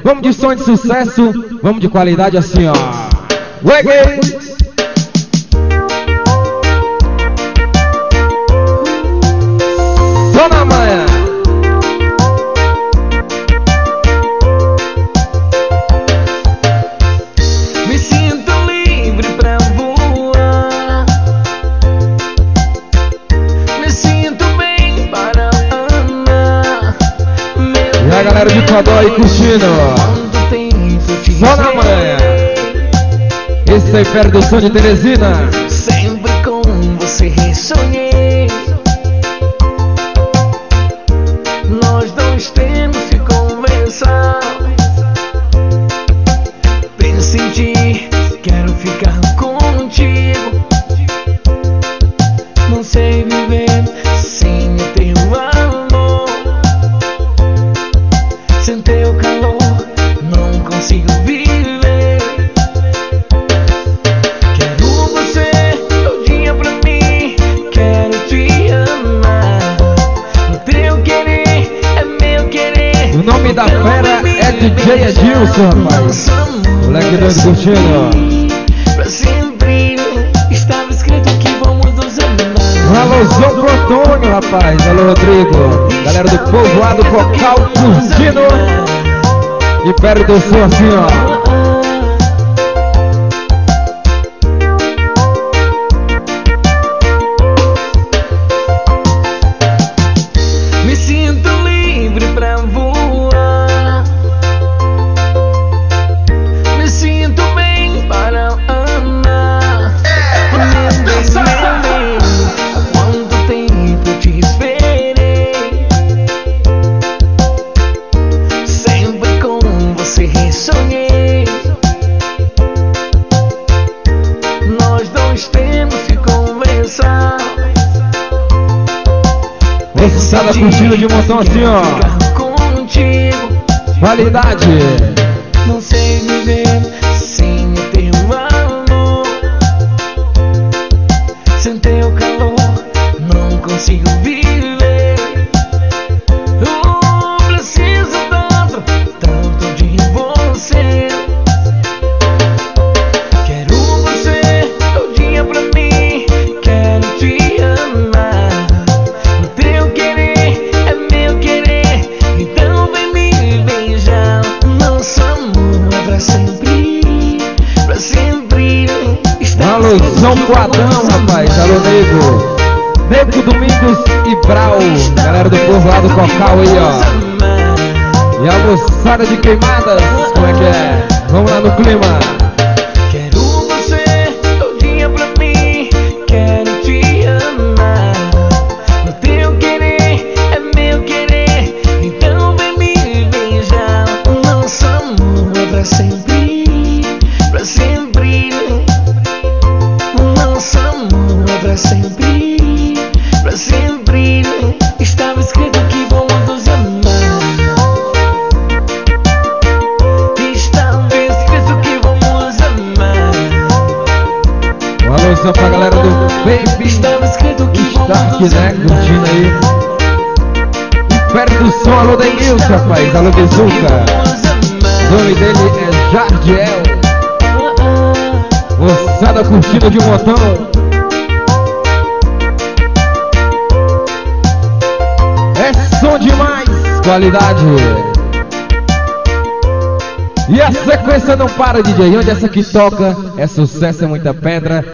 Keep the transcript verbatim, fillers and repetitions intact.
Vamos de som de sucesso, vamos de qualidade assim, ó. Reggae! Só na manhã! Me sinto livre pra voar. Me sinto bem para andar. E a galera de Codó aí curtindo, ó. Só na manhã. Esse aí perto do som de Teresina. Sempre com você sonhei. Nós dois temos que conversar. Penso em ti, quero ficar contigo. Não sei viver sem o teu amor. Sem teu calor não consigo viver. Quero você todinha pra mim, quero te amar. O teu querer é meu querer. O nome da fera é D J Edilson, rapaz. Moleque doido curtindo. Pra sempre estava escrito que vamos nos amar. Um alôzão pro Antônio, rapaz. Alô, Rodrigo. Galera do povoado Cocal curtindo. E perto do som assim, ó. Me sinto livre pra voar. Me sinto bem para andar. Meu Deus, meu Deus, há quanto tempo eu te esperei. Sempre com você sonhei. Nós dois temos que conversar. Moçada curtindo de montão assim, ó. Contigo, Qualidade. não sei viver sem o teu amor. Sem teu calor não consigo viver. Eu preciso tanto, tanto de você. Quero você todinha pra mim, quero te amar. O teu querer é meu querer, então vem me beijar. Nosso amor é pra sempre, pra sempre. Alôzão pro Adão, rapaz. Alô, Nego. Nego Domingos e Brau. Galera do povoado Cocal aí, ó. E a moçada de Queimadas. Como é que é? Vamos lá no clima. Quero você todinha pra mim, quero te amar. O teu querer é meu querer, então vem me beijar. Nosso amor é pra sempre, pra sempre. Nosso amor é pra sempre, pra sempre. Estava escrito que vamos nos amar. Estava escrito que vamos amar. Um alôzão pra galera do Baby Estava escrito que Stark, vamos né? Curtindo aí. E perto do som, alô, Denilson, rapaz. Alô, Bezuca. O nome dele é Jardiel. Moçada curtindo de montão. É som demais, qualidade. E a sequência não para, D J. Onde essa que toca é sucesso, é muita pedra.